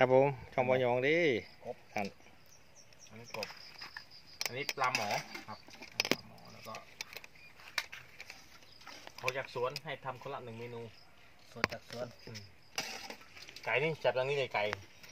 ครับผมช่องบอยองดิกบอันนี้กบอันนี้ปลาหมอครับปลาหมอแล้วก็เขาจากสวนให้ทำคนละ1 เมนูสวนจากสวนไก่นี่จับตรงนี้เลยไก่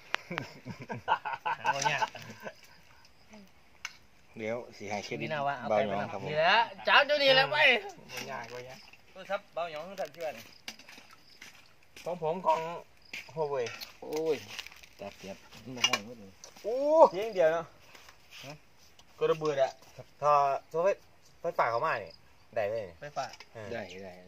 เดี๋ยวสีหายเครดิตเบาหยองครับผมนี่แหละจ้าเจ้านี่แหละไปไม่ยากไม่ยากครับเบาหยองทั้งเชื่อนของผมของโฮเว่ยโอ้ยแต่เปียกมันห้อยหมดเลยโอ้เพียงเดียวเนาะก็ระเบิดอะถ้าไฟฝ่าเขามาเนี่ยได้ไหมไฟฝ่าได้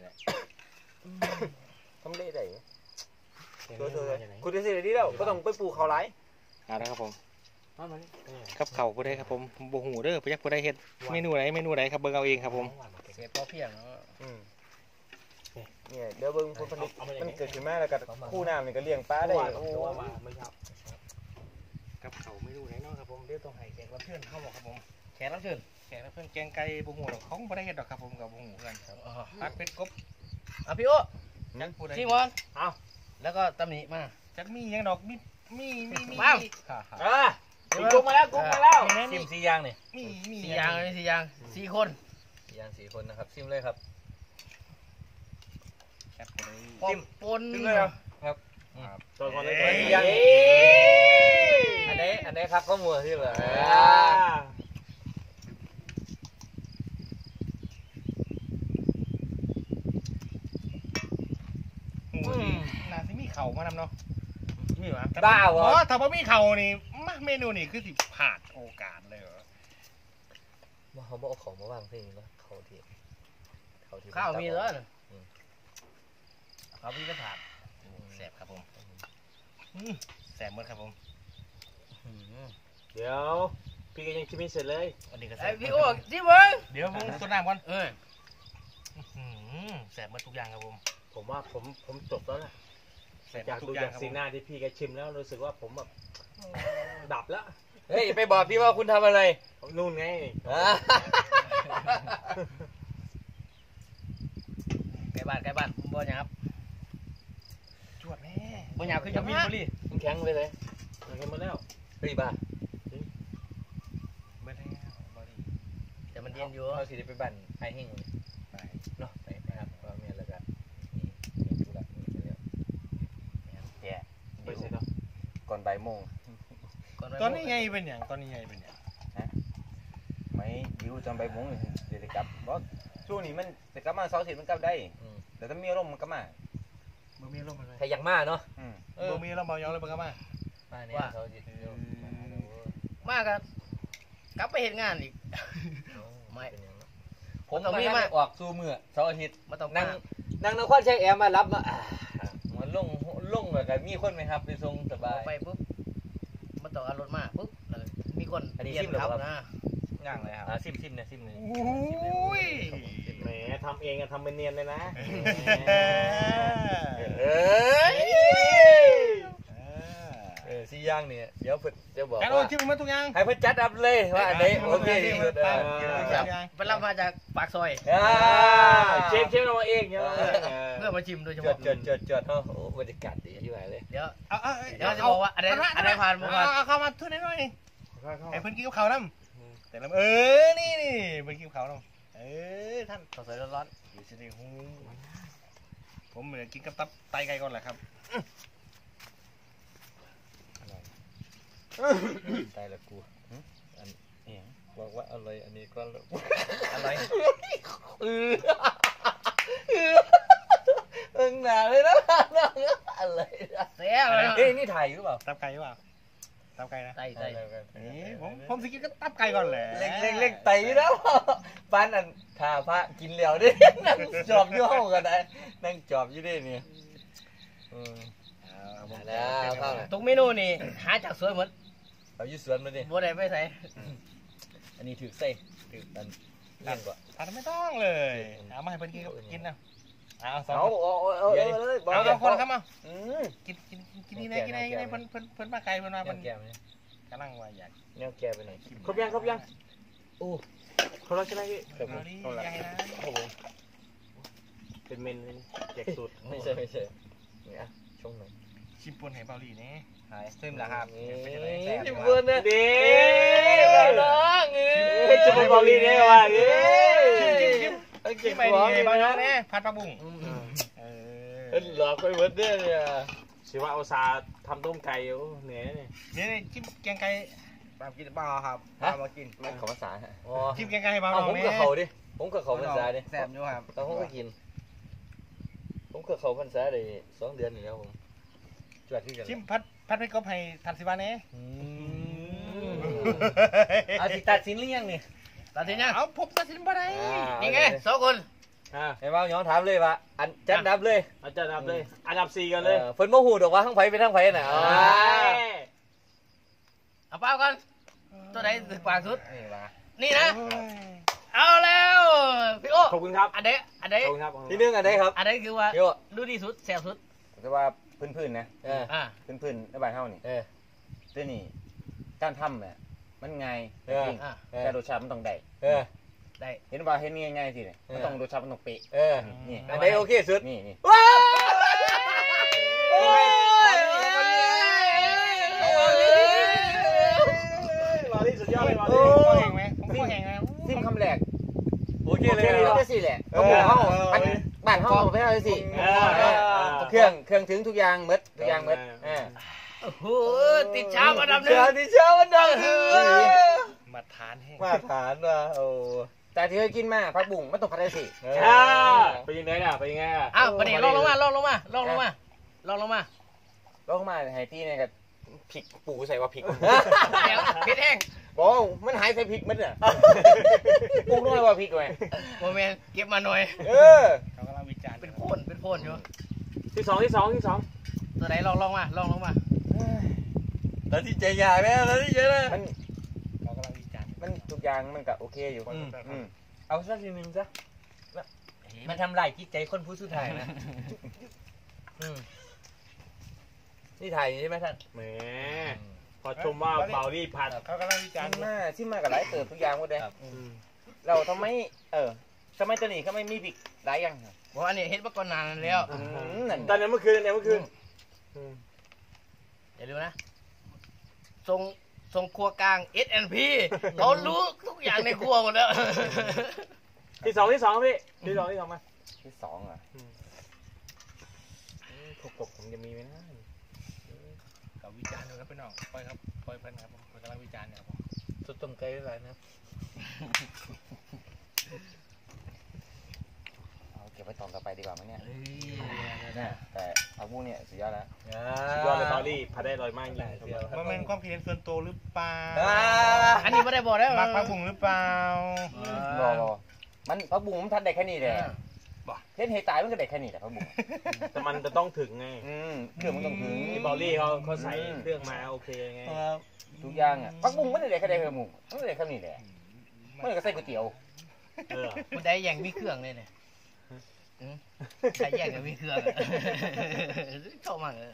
ทำได้ได้คุณจะเสียดีแล้วก็ต้องไปปลูกเขาไร้แล้วครับผมครับเขาก็ได้ครับผมโบหูเด้อพยักก็ได้เห็ดเมนูไหนครับเบิ่งเอาเองครับผมเสียพอเพียงเนาะเนี่ยเดี๋ยวเบิ่งผลผลิตมันเกิดขึ้นมาแล้วก็คู่น้ำนี่ก็เลี้ยงปลาได้กับเขาเมนูไหนเนาะครับผมเดี๋ยวต้องให้แขกรับเชิญเข้าบอกครับผมแขกรับเชิญแกงไก่โบหูเขาไม่ได้เห็ดดอกครับผมกับโบหูกันครับพักเป็ดกบพี่โอ้ชิมอนเอาแล้วก็ตำหนิมาจักมียังดอกมีมากุ้งมาแล้วซิม4 อย่างนี่มี 4 อย่างเลย4 อย่าง4 คน4 คนนะครับซิมเลยครับซิมปนเลยครับตัวคนเลยอันนี้ครับข้อมูลที่เหลือน่าจะมีเข่ามานำเนาะมีหรอบ้าวะถ้าว่ามีเข่านี่เมนูนี่คือสิผ่านโอกาสเลยเหรอว่าเขาบอกของมาวางเพลงนะข้าวมีแล้วข้าวมีก็ผ่านแสบครับผมแสบหมดครับผมเดี๋ยวพี่ก็ยังชิมไม่เสร็จเลยอันนี้ก็พี่โอ้ชิมเลยเดี๋ยวผมต้นน้ำก่อนแสบหมดทุกอย่างครับผมว่าผมจบแล้วแหละอยากดูจากสีหน้าที่พี่แกชิมแล้วรู้สึกว่าผมแบบดับแล้วเฮ้ยไปบอกพี่ว่าคุณทำอะไรนู่นไงไก่บ้านบ่หยาบจวดแม่บ่หยาบคือจะมีบุรีมันแข็งไปเลยมันแข็งมาแล้วเฮ้ยบ้าไม่ได้บอดี้แต่มันเย็นอยู่เขาสิได้ไปบ้านไอ้หิ้งไปเนาะไปครับเราเมียแล้วก็นี่ดูละนี่เร็วแย่ไปเสร็จแล้วก่อนบ่ายโมงตอนนี้ไงเป็นอย่างไม่ดิวจนบ่ายโมงเดี๋ยวจะกลับเพราะช่วงนี้มันจะกลับมา2 อาทิตย์มันกลับได้แต่ถ้ามีลมมันก็มาบ่มีลมอะไรใครอยากมาเนาะบ่มีลมเบาย้อนเลยบ่กลับมาว่ามากันกลับไปเห็นงานอีกไม่ผมต้องมีมาออกสู่มือ2 อาทิตย์มาต้องนั่งนครชัยแอมมารับมามันลงแบบมีคนไหมครับไปส่งสบายไปปุ๊บมาต่อรถมาปุ๊บมีคนเรียนครับนะง่างเลยครับซิมเนี่ยซิมเลยแหมทำเองทำเป็นเนียนเลยนะ 4 อย่างเนี่ยเดี๋ยวจะบอกว่าชิมมาทุกอย่างให้เพิ่นจัดอัพเลยว่าอันนี้โอเคไปรับมาจากปากซอยเชฟเราเองเนี่ยเพื่อมาชิมโดยเฉพาะจดโอ้บรรยากาศดีอยู่ไหนเลยเดี๋ยวจะบอกว่าอะไรผ่านเข้ามาทุกน้อยไอ้เพิ่นกินข้าวน้ำแต่ละนี่เพิ่นกินข้าวน้ำท่านข้าวสวยร้อนอยู่สิหูผมเหมือนกินกับตับไตไก่ก่อนแหละครับตายละกูอันนี้บอกว่าอร่อยอันนี้ก็อร่อยหนาเลยนะอะไรเสียเลยเอ้ยนี่ถ่ายหรือเปล่าตับไก่หรือเปล่าตับไก่นะไตผมสิกินก็ตับไก่ก่อนแหละเล็กไตแล้วปานอันถ่าพระกินเหลียวดินั่งจอบอยู่ห้องกันได้นั่งจอบอยู่ดิเนี่ยทุกเมนูนี่หาจากสวนหมดเอาอยู่สวนมาดิบัวใดไม่ใส่อันนี้ถือใส่ถืออันเล่นกว่าอันไม่ต้องเลยเอามาให้เพิ่นกินนะเอาคนเข้ามากินนี่กินเพิ่นมาไก่เพิ่นมาเพิ่นกำลังว่าอยากแนวแก่ไปหน่อยครบยังโอ้เขารักใช่ไหมพี่เขารักเป็นเมนแจกสูตรไม่ใช่เนี่ยช่วงหนึ่งชิมปนให้เบาหลีนี่หายซึมแล้วครับจิ้มเบอร์เนี่ยดีน้องจะไปบอลลีเนี่ยว่ะชิมไปดีบางน้องเนี่ยผัดปลาบุ้งหลอกไปหมดเนี่ยชิว่าอุตส่าห์ทำต้มไก่อยู่เหนื่อยเนี่ยนี่ชิมแกงไก่ปลากินเปล่าครับมากินไม่ขอภาษาชิมแกงไก่ให้เบาน้องผมกับเขาดิผมกับเขาภาษาดิแซ่บอยู่ครับต้องผมก็กินผมกับเขาภาษาได้2 เดือนอยู่แล้วผมจวดที่กันชิมพัดให้กบให้ทันสิบาเนี่ยเอาสิตัดสินหรือยังนี่ตัดสินยังเอาผมตัดสินบ่ได้นี่ไง2 คนไอ้บ้าย้อนถามเลยว่าอันจัดดับเลยอาจารย์ดับเลยอันดับ4กันเลยเฟิร์นโมหูดอกว่าทั้งไผ่เป็นทั้งไผ่น่ะเอาเปล่าก่อนตัวไหนสึกปากสุดนี่นะเอาแล้วพี่โอ้ขอบคุณครับอันเดะขอบคุณครับที่นึงอันใดครับอันเดะคือว่าดูดีสุดแซ่บสุดแต่ว่าพื้นๆนะพื้นในบ้านเฮานี่ตัวนี้การทำเนี่ยมันง่ายจริงแต่รสชาติมันต้องได้เห็นว่าเห็นง่ายๆสิเนี่ยมันต้องรสชาติมันต้องเป๊ะนี่อันใดโอเคสุดนี่ว้าวบอลลีสุดยอดเลยบอลโอ้ลีแห้งไหมผมก็แห้งนะซิมคำแรกโอเคเลยก็สิแหละก็บอกเขาบ้านเขาไปเอาสิเครื่องถึงทุกอย่างมดทุกอย่างมดโอ้โหติดช้ามาดับหนึ่งติดช้ามาดับหนึ่งมาทานแห้งมาทานว่ะโอ้แต่ที่เคยกินมาผักบุ้งไม่ต้องผัดได้สิไปยังไงน่ะไปยังไงอ้าวประเดี๋ยวลงมาให้พี่เนี่ยกับพริกปูใส่ว่าพริกพริกแห้งบอกมันหายใส่พริกมันอ่ะปูน้อยว่าพริกไว้โมเมนต์เก็บมาหน่อยเขากำลังวิจารณ์เป็นโพนอยู่ที่สองตัวไหนลองมาแล้วที่ใจใหญ่ไหมแล้วที่ใจนะเขากำลังวิจารณ์มันทุกอย่างมันก็โอเคอยู่เอาสักทีนึงซะมันทำลายจิตใจคนผู้สุดท้ายนะนี่ถ่ายใช่ไหมท่านแหมพอชมว่าเบาลี่ผัดเขากำลังวิจารณ์ที่มากับหลายเติบทุกอย่างหมดเลยเราทำไมทำไมตัวนี้เขาไม่มีพริกหลายอย่างเพราะอันนี้เห็นมาก่อนนานแล้วตอนนี้เมื่อคืนอย่าลืมนะทรงครัวกลาง S&P เขารู้ทุกอย่างในครัวหมดแล้วที่สองพี่ที่สองมาที่สองอ่ะกบผมจะมีไหมนะกับวิจารณ์ดูนะพี่น้องปล่อยครับปล่อยเพื่อนครับผมกำลังวิจารณ์เนี่ยผมสุดต้มไก่อะไรนะเอาเก็บไว้ตอนต่อไปดีกว่ามั้งเนี่ยแต่ผักบุ้งเนี่ยสุดยอดแล้วสุดยอดเลยเบาลี่ผัดได้อร่อยมากจริงมันเป็นความคิดเห็นส่วนตัวหรือเปล่าอันนี้ไม่ได้บอกได้มักผักบุ้งหรือเปล่าบอกมันผักบุ้งมันทัดได้แค่นี้เลยเห็นเหตุตายมันก็ได้แค่นี้แหละผักบุ้งแต่มันจะต้องถึงไงเครื่องมันต้องถึงที่เบาลี่เขาใส่เครื่องมาโอเคไงทุกอย่างอ่ะผักบุ้งไม่ได้แค่ได้ผักบุ้งมันได้แค่นี้แหละไม่ได้ก็ใส่ก๋วยเตี๋ยวมันได้อย่างมีเครื่องเลยเนี่ยใส่แยกกับมีเครื่องชอบมากเลย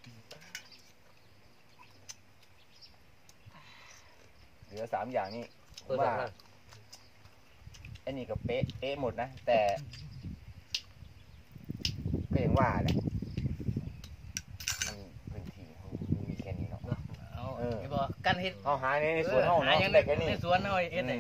เหลือ3 อย่างนี้ว่าอันนี้ก็เป๊ะหมดนะแต่ก็ยังว่าแหละมันพื้นที่มีแค่นี้เนาะบอกการเห็ดเขาหาในสวนเขาเนาะแต่แค่นี้ในสวนเอาเอ็ด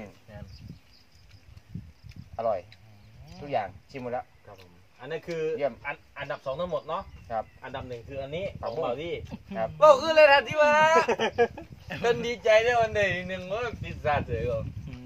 อร่อยทุกอย่างชิมหมดแล้วครับผมอันนี้คืออันดับ2ทั้งหมดเนาะครับอันดับ1คืออันนี้ของเบาลี่ครับบอกคือเลยทันทีว่าเป็นดีใจได้วันเดียวนึงว่าพิซซ่าเสร็จก็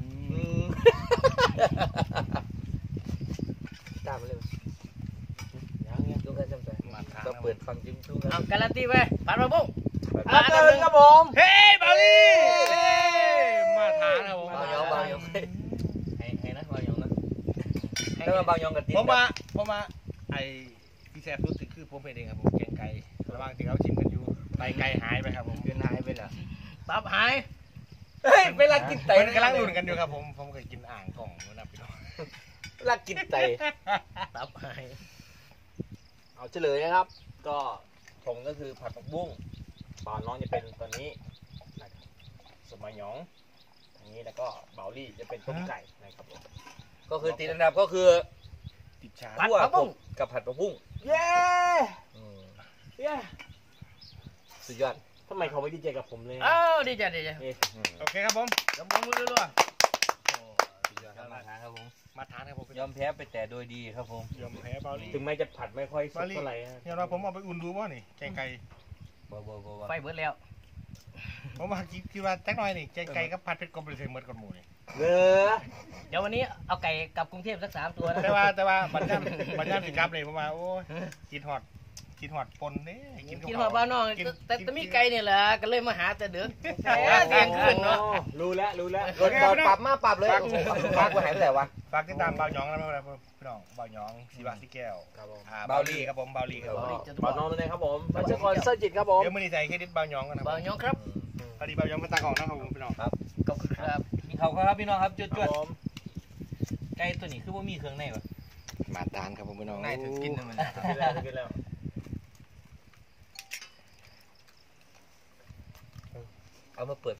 ตามมาเลยยังดูกันจำใจก็เปิดฟังจิ้มดูกันเอาการันตีไปผ่านมาบุ้งมาเติมครับผมเฮ้ยเบาลี่มาทานนะผมบางยองให้นะบางยองนะแล้วบางยองกับผมมาไอ้พี่แซ่บรู้สึกคือผมเป็นเองครับผมแกงไก่ระหว่างที่เขาชิมกันอยู่ไก่หายไปครับผมเกินหายไปแล้วตับหายเฮ้ยเวลากินไตมันกำลังลุ้นกันอยู่ครับผมเคยกินอ่างกล่องนะพี่น้องเวลากินไตตับหายเอาเฉลยนะครับก็ผมก็คือผัดผักบุ้งปอนน้องจะเป็นตัวนี้สมัยหยองอันนี้แล้วก็เบลลี่จะเป็นต้มไก่นะครับผมก็คือติดอันดับก็คือติดชาผัดผักบุ้งกับผัดผักบุ้งเย้สุดยอดทำไมเขาไม่ดีใจกับผมเลยอ้าวดีใจดีใจโอเคครับผมเดี๋ยวผมมือรัวสุดยอดครับมาทานครับผมมาทานครับผมยอมแพ้ไปแต่โดยดีครับผมยอมแพ้เบาลี่ถึงแม้จะผัดไม่ค่อยสุกเท่าไหร่นะเนี่ยเราผมเอาไปอุ่นดูว่านี่แกงไก่บ่ไฟเบิดแล้วผมมาคิดว่าแจ็คหน่อยนี่แกงไก่กับผัดเผ็ดกลมเป็นเสียงเหมือนกันหมูนี่เนื้อเดี๋ยววันนี้เอาไก่กลับกรุงเทพสัก3 ตัวนะแต่ว่าบัญญัติสิครับเลยผมว่าโอ้ยกินหอดปนเด้กินหัวบ้านนอกแต่มีไก่เนี่ยแหละก็เลยมาหาแต่เด็กเที่ยงคืนเนาะรู้แล้วรถจอดปรับมาปรับเลยปรับกูหายไปไหนวะฝากติดตามเบาหยองนะครับพี่น้องเบาหยองสีบาสีแก้วครับผมเบาลี่ครับผมเบาลี่ครับผมบอลน้องด้วยนะครับผมมาเชื่อคอนเซอร์จิตครับผมเดี๋ยวมือนี้ใส่เครดิตเบาหยองกันนะบ่าวหยองครับพอดีเบาหยองเป็นตาของนะครับผมพี่น้องขอบคุณครับมีเขาครับพี่น้องครับจคว รับดผมๆไก่ตัวนี้คือว่ามีเครื่องในวะมาทานครับผมพี่น้องในถึงกินเลยมันกินแล้วเอามาเปิด